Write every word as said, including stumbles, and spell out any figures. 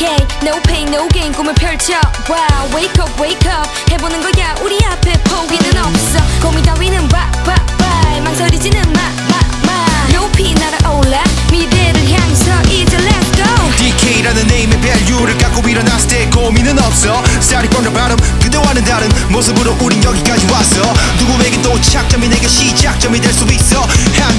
Okay, no pain, no gain 꿈을 펼쳐 Wow, wake up, wake up 해보는 거야 우리 앞에 포기는 없어 고민 따위는 bye, bye, bye 망설이지는 마, 마, 마 높이 날아올라 미래를 향해서 이제 let's go 디케이라는 네임의 밸류를 갖고 일어났을 때 고민은 없어 Starting from the bottom 그대와는 다른 모습으로 우린 여기까지 왔어 누구에게 또 착점이 내게 시작점이 될 수 있어